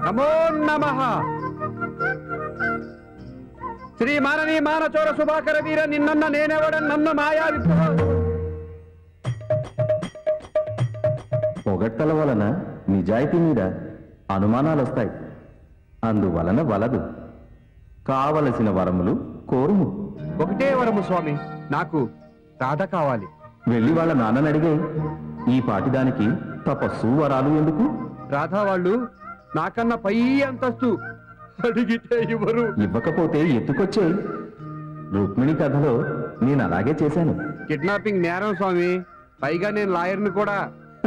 నమో నమః. శ్రీ మానవీ మానచోర సుభాకర వీర నిన్న నేనెవడని నన్ను మాయా పొగట్టల వలన నిజాయితీ మీద అనుమానాలు వస్తాయి. అందువలన వలదు. కావలసిన వరములు కోరుము. ఒకటే వరము స్వామి, నాకు రాధ కావాలి. వెళ్ళి వాళ్ళ నాన్నని అడిగే. ఈ పాటిదానికి తపస్సు వరాలు ఎందుకు? రాధా వాళ్ళు నాకన్నా పై అంతస్తు, అడిగితే ఇవ్వరు. ఇవ్వకపోతే ఎత్తుకొచ్చే. రుక్మిణి కథలో నేను అలాగే చేశాను. కిడ్నాపింగ్ నేరం స్వామి, పైగా నేను లాయర్ని కూడా.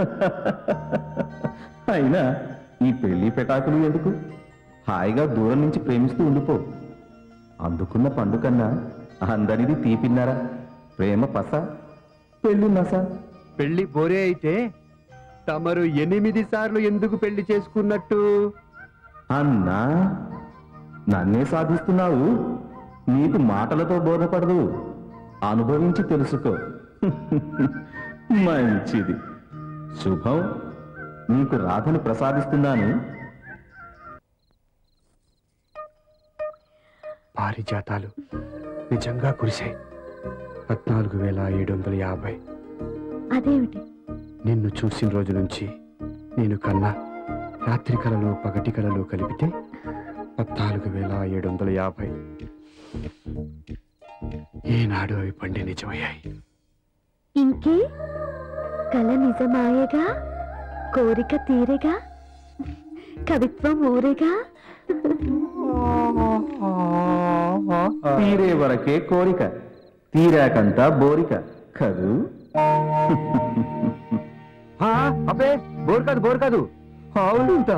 అయినా ఈ పెళ్లి పెటాకులు ఎందుకు? హాయిగా దూరం నుంచి ప్రేమిస్తూ ఉండిపో. అందుకున్న పండు కన్నా అందరిది తీపిన్నారా? ప్రేమ పస, పెళ్ళి నస. పెళ్లి బోరే అయితే తమరు 8 సార్లు ఎందుకు పెళ్లి చేసుకున్నట్టు? అన్నా, నన్నే సాధిస్తున్నావు. నీకు మాటలతో బోధపడదు, అనుభవించి తెలుసుకో. మంచిది, శుభం. నీకు రాధను ప్రసాదిస్తున్నాను. పారిజాతాలు నిజంగా కురిశాయి. 14,750. అదేమిటి? నిన్ను చూసిన రోజు నుంచి నేను కన్నా రాత్రి కళలు పగటి కళలు కలిపితే 14,750. ఏనాడు అవి పండి నిజమయ్యాయి. ఇంకే కళ నిజమాయేగా, కోరిక తీరేగా, కవిత్వం ఊరేగా. తీరే వరకే కోరిక, తీరాకంతా బోరిక కదూ. అబ్బే, బోర్ కాదు, బోర్ కాదు. అవునంట,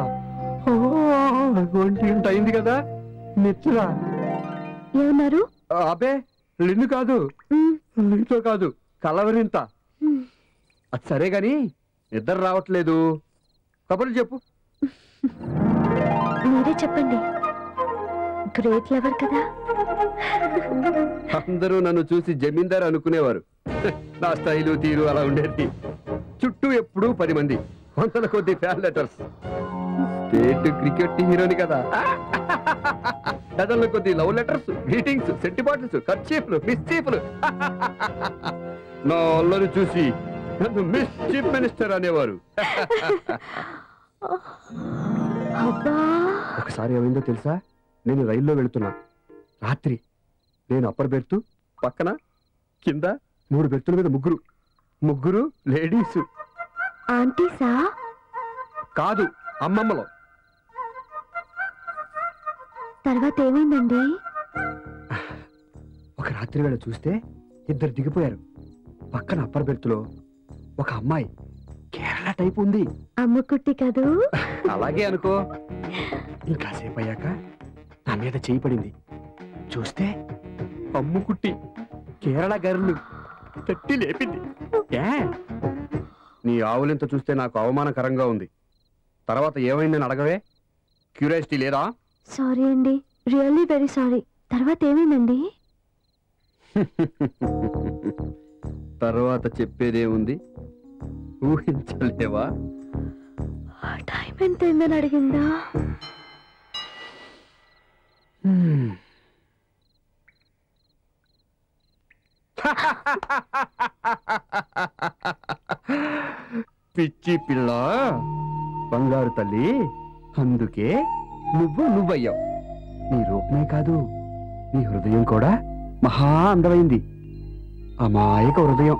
ఒంటి గంట అయింది కదా. నిచ్చరా. ఏమన్నారు? అబ్బే, లిన్ను కాదు, నీతో కాదు, కలవరింత. అది సరే గాని నిద్ర రావట్లేదు. కబుర్లు చెప్పు. మీరే చెప్పండి, గ్రేట్ లవర్ కదా. అందరూ నన్ను చూసి జమీందార్ అనుకునేవారు. నా స్టైలు తీరు అలా ఉండేది. చుట్టూ ఎప్పుడూ 10 మంది, 100 కొద్ది ఫ్యాన్ లెటర్స్. స్టేట్ క్రికెట్ హీరోని కదా. డజన్ల కొద్ది లవ్ లెటర్స్, గ్రీటింగ్స్, సెట్టి బాటిల్స్, కర్చీఫ్లు, మిస్చీఫ్లు. నా అల్లరి చూసి నన్ను మిస్ చీఫ్ మినిస్టర్ అనేవారు. ఒకసారి ఏమైందో తెలుసా? నేను రైల్లో వెళుతున్నా. రాత్రి నేను అప్పర్ బెర్త్, పక్కన కింద 3 బెర్తుల మీద ముగ్గురు లేడీస్. ఆంటీసా? కాదు, అమ్మమ్మలో. తర్వాత ఏమైందండి? ఒక రాత్రి వేళ చూస్తే 2 దిగిపోయారు. పక్కన అప్పర్ బెర్త్లో ఒక అమ్మాయి, కేరళ టైప్ ఉంది. అమ్ముకుట్టి కదూ? అలాగే అనుకో. ఇంకాసేపు అయ్యాక నా మీద చేయి పడింది. చూస్తే అమ్ముకుట్టి, కేరళ గర్లు. తట్టి లేపింది. నీ ఆవులింత చూస్తే నాకు అవమానకరంగా ఉంది. తర్వాత ఏమైందని అడగవే? క్యూరియాసిటీ లేదా? సారీ అండి, రియల్లీ వెరీ సారీ. తర్వాత ఏమైందండి? తర్వాత చెప్పేదే ఉంది, ఊహించలేవా? టైం ఎంతైందని అడిగిందా? పిచ్చి పిల్ల, బంగారు తల్లి. అందుకే నువ్వయ్యావు. నీ రూపమే కాదు, నీ హృదయం కూడా మహా అందమైంది. అమాయక హృదయం.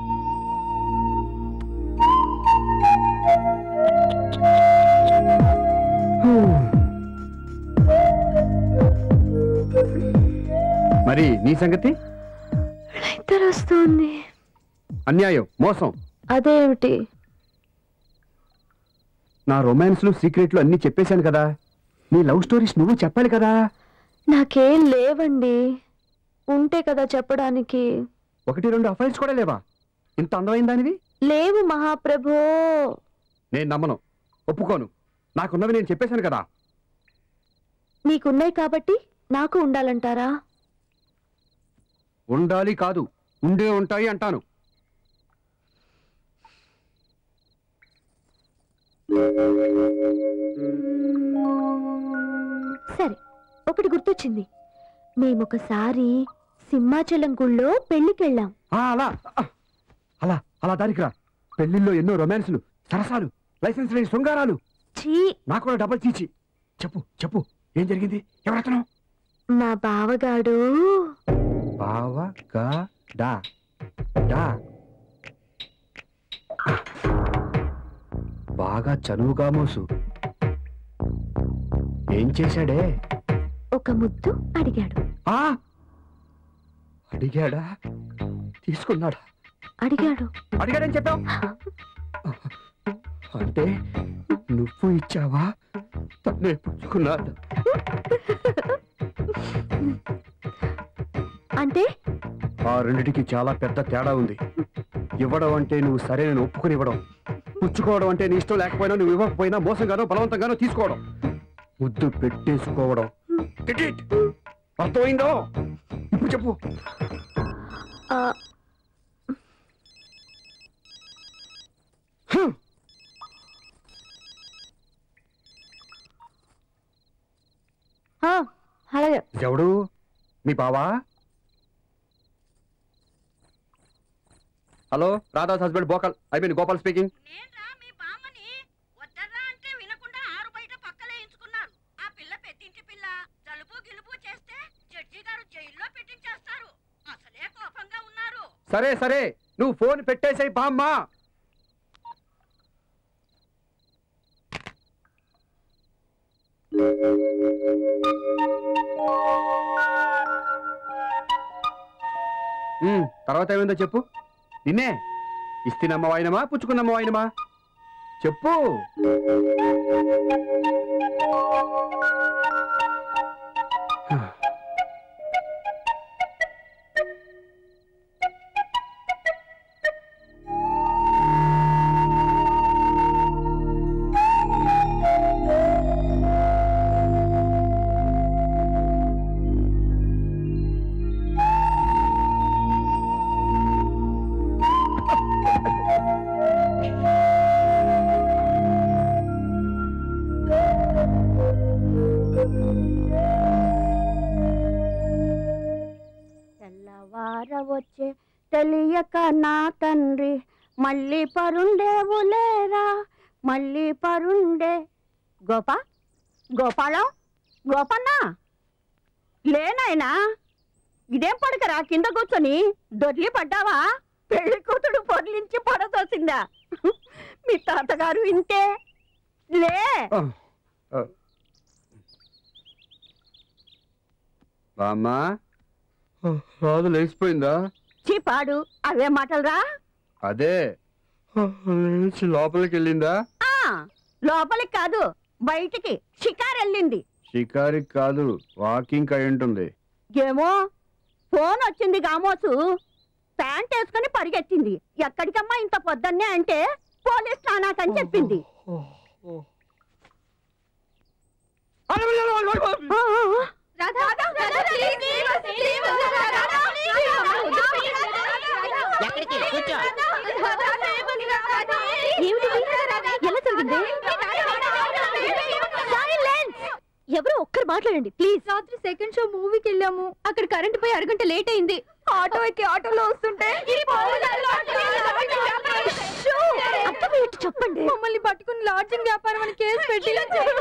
మరి నీ సంగతి? ఇద్దరు వస్తుంది. అన్యాయం, మోసం. అదేమిటి? నా రొమాన్స్లు, సీక్రెట్లు అన్ని చెప్పేశాను కదా. నీ లవ్ స్టోరీస్ నువ్వు చెప్పాలి కదా. నాకేం లేవండి, ఉంటే కదా చెప్పడానికి. 1-2 అఫైర్స్ కూడా లేవా? ఇంత అందమైన దానివి? లేవు మహాప్రభో. నేను నమ్మను, ఒప్పుకోను. నాకున్నవి నేను చెప్పేశాను కదా. నీకున్నాయి కాబట్టి నాకు ఉండాలంటారా? ఉండాలి కాదు, ఉండే ఉంటాయి అంటాను. సరే, ఒకటి గుర్తొచ్చింది. మేమొకసారి సింహాచలం గుళ్ళో పెళ్లికెళ్ళాం. అలా అలా అలా దానికి రా. పెళ్లిల్లో ఎన్నో రొమాన్సులు, సరసాలు, లైసెన్స్ లేని శృంగారాలు. ఛీ, నాకు కూడా డబ్బులు తీచి. చెప్పు చెప్పు, ఏం జరిగింది? ఎవరతను? మా బావగాడు బాగా చనువుగా మోసు. ఏం చేశాడే? ఒక ముద్దు అడిగాడు. అడిగాడా? తీసుకున్నాడా? అడిగాడు. అడిగాడని చెప్పావు అంటే నువ్వు ఇచ్చావా? తన్నే పుచ్చుకున్నాడు అంటే? ఆ రెండిటికి చాలా పెద్ద తేడా ఉంది. ఇవ్వడం అంటే నువ్వు సరే నేను ఒప్పుకుని ఇవ్వడం, పుచ్చుకోవడం అంటే నీ ఇష్టం లేకపోయినా నువ్వు ఇవ్వకపోయినా మోసంగానో బలవంతంగానో తీసుకోవడం, ముద్దు పెట్టేసుకోవడం. అర్థమైందో? ఇప్పుడు చెప్పు. అలాగే. ఎవడు? మీ బావా? హలో, రాధాస్ హస్బెండ్ బోకల్. I mean Gopal speaking. సరే సరే, నువ్వు ఫోన్ పెట్టేసాయి బామ్మ. తర్వాత ఏమైందో చెప్పు. నిన్నే ఇస్తినమ్మ వాయినమా పుచ్చుకున్నమ్మ వాయినమా చెప్పు. వచ్చే తెలియక నా తండ్రి మళ్ళీ పరుండేవులేరా, మళ్ళీ పరుండే. గోపాలం, గోపన్న లేనాయనా, ఇదేం పడకరా కింద కూర్చొని దొర్లి పడ్డావా? పెళ్లి కూతుడు పొర్లించి పడదోసిందా? మీ తాతగారు ఇంతే. లే బామ్మా, రాదు లేచిపోయిందా? చీపాడు, అవే మాటలురా. అదే లేచి లోపలికి వెళ్ళిందా? లోపలికి కాదు, బయటికి షికారు వెళ్ళింది. షికారికి కాదు, వాకింగ్ అయి ఉంటుంది. ఏమో, ఫోన్ వచ్చింది గామోసు, ప్యాంట్ వేసుకుని పరిగెత్తింది. ఎక్కడికమ్మా ఇంత పొద్దున్నే అంటే పోలీస్ స్టానాకని చెప్పింది. ఎవరో ఒక్కరు మాట్లాడండి ప్లీజ్. రాత్రి సెకండ్ షో మూవీకి వెళ్ళాము, అక్కడ కరెంట్ పోయి అరగంట లేట్ అయింది. ఆటో ఎక్కి ఆటోలో వస్తుంటే చెప్పండి, మమ్మల్ని పట్టుకుని లాడ్జింగ్ వ్యాపారం అని కేసు పెట్టి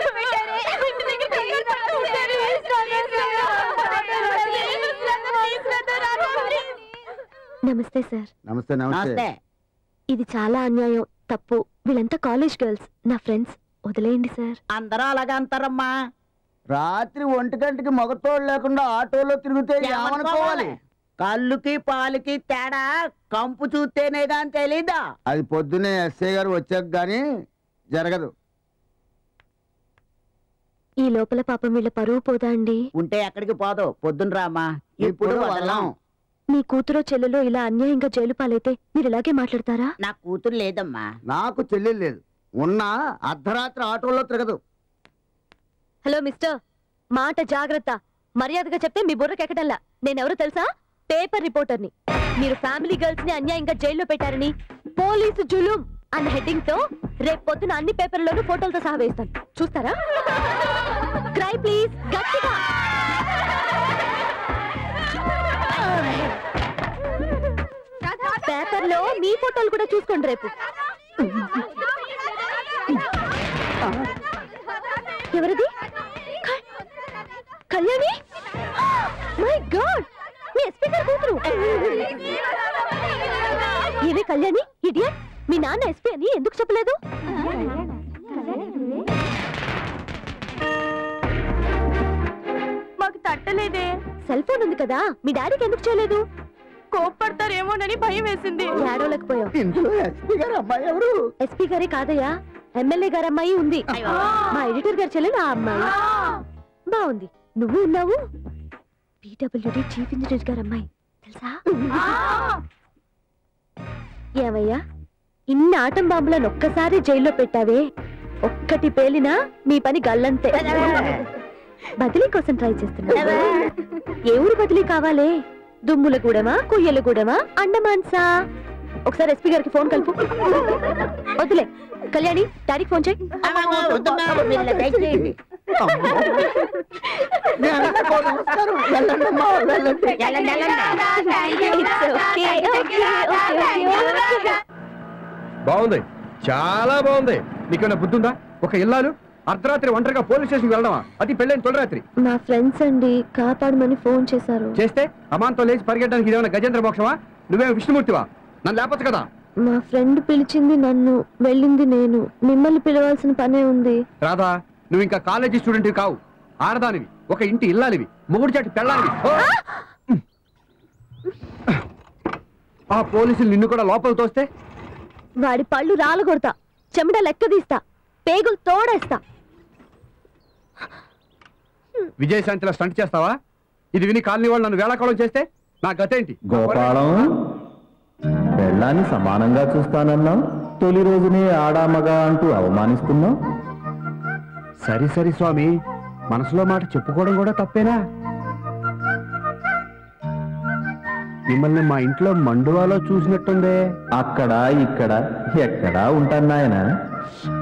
నమస్తే సార్. నమస్తే. నమస్తే. ఇది చాలా అన్యాయం, తప్పు. వీళ్ళంతా కాలేజ్ గర్ల్స్, నా ఫ్రెండ్స్. వదిలేయండి సార్. అందరూ అలాగా అంటారమ్మా. రాత్రి 1 గంటకి మగతోడు లేకుండా ఆటోలో తిరిగితే ఏమనుకోవాలి? కళ్ళుకి పాలుకి తేడా కంపు చూస్తేనే గాని తెలీదా? అది పొద్దున్నే ఎస్ఐ గారు వచ్చాక గాని జరగదు. ఈ లోపల పాపం వీళ్ళ పరువు పోదా అండి? ఉంటే ఎక్కడికి పోదు, పొద్దున్న రామా. ఇప్పుడు వదలం. మీ కూతురో చెల్లెలో ఇలా అన్యాయంగా జైలు పాలైతే మీరు ఇలాగే మాట్లాడతారా? నా కూతురు లేదమ్మా. నాకు చెల్లెలు లేదు, ఉన్నా అర్ధరాత్రి ఆటోలో తిరగదు. హలో మిస్టర్, మాట జాగ్రత్త. మర్యాదగా చెప్తే మీ బుర్రకెక్కడల్లా. నేనెవరో తెలుసా? పేపర్ రిపోర్టర్ని. మీరు ఫ్యామిలీ గర్ల్స్ ని అన్యాయంగా జైల్లో పెట్టారని పోలీసు జులుం అన్న హెడ్డింగ్ తో రేపు పొద్దున అన్ని పేపర్లోనూ ఫోటోలతో సహా వేస్తాను, చూస్తారా? క్రై ప్లీజ్, గట్టిగా. పేపర్లో మీ ఫోటోలు కూడా చూసుకోండి రేపు. ఎవరిది? కళ్యాణి? మై గాడ్, మీ ఎస్పీ గారు కూతురు. ఏవే కళ్యాణి, ఇడియట్, మీ నాన్న ఎస్పీ అని ఎందుకు చెప్పలేదు? మాకు తట్టలేదే. సెల్ ఫోన్ ఉంది కదా, మీ డాడీకి ఎందుకు చేయలేదు? కోప్పడతారేమోనని భయం వేసింది. ఏడవలేకపోయావు. ఇందులో ఎస్పీ గారు అమ్మాయి ఎవరు? ఎస్పీ గారే కాదయ్యా, ఎమ్మెల్యే గారు అమ్మాయి ఉంది. మా ఎడిటర్ గారు చెల్లెలు ఆ అమ్మాయి. బాగుంది, నువ్వు ఉన్నావు. పిడబ్ల్యూడి చీఫ్ ఇంజనీర్ గారు అమ్మాయి తెలుసా? ఏమయ్యా, ఇన్ని ఆటం బాంబులను ఒక్కసారి జైల్లో పెట్టావే, ఒక్కటి పేలినా మీ పని గల్లంతే. బదిలీ కోసం ట్రై చేస్తున్నా. ఏ ఊరు బదిలీ కావాలే? దుమ్ములగూడమా, కుయ్యలగూడమా, అండమాన్సా? ఒకసారి ఎస్పీ గారికి ఫోన్ కలుపు. వద్దులే కళ్యాణి, డాడీకి ఫోన్ చేయి. బాగుంది, చాలా బాగుంది. నీకేమైనా బుద్ధి ఉందా? ఒక ఇల్లాలు అర్ధరాత్రి ఒంటరిగా పోలీస్ స్టేషన్కి వెళ్ళడమా? అది పెళ్ళైన తొలిరాత్రి. మా ఫ్రెండ్స్ అండి కాపాడమని ఫోన్ చేశారు. చేస్తే అమాంతో లేచి పరిగెట్టడానికి ఇదేమైనా గజేంద్ర మోక్షమా? నువ్వేమో విష్ణుమూర్తివా? నన్ను లేపచ్చు కదా. మా ఫ్రెండ్ పిలిచింది నన్ను, వెళ్ళింది నేను. మిమ్మల్ని పిలవాల్సిన పనే ఉంది. రాధా, నువ్వు ఇంకా కాలేజీ స్టూడెంట్వి కావు, ఆడదానివి, ఒక ఇంటి ఇల్లాలివి, మొగుడు చాటి పెళ్ళాలివి. ఆ పోలీసులు నిన్ను కూడా లోపల తోస్తే వాడి పళ్ళు రాలగొడతా, చెమట లెక్క తీస్తా, పేగులు తోడేస్తా. విజయశాంతిలో స్టంట్ చేస్తావా? ఇది విని కాలనీ వాళ్ళు నన్ను వేళాకోళం చేస్తే నా గతేంటి? గోపాలం, పెళ్ళాన్ని సమానంగా చూస్తానన్నావు, తొలి రోజునే ఆడామగా అంటూ అవమానిస్తున్నావు. సరి సరి స్వామి, మనసులో మాట చెప్పుకోవడం కూడా తప్పేనా? మిమ్మల్ని మా ఇంట్లో మండువాలో చూసినట్టుందే. అక్కడ ఇక్కడ ఎక్కడా ఉంటాను నాయన.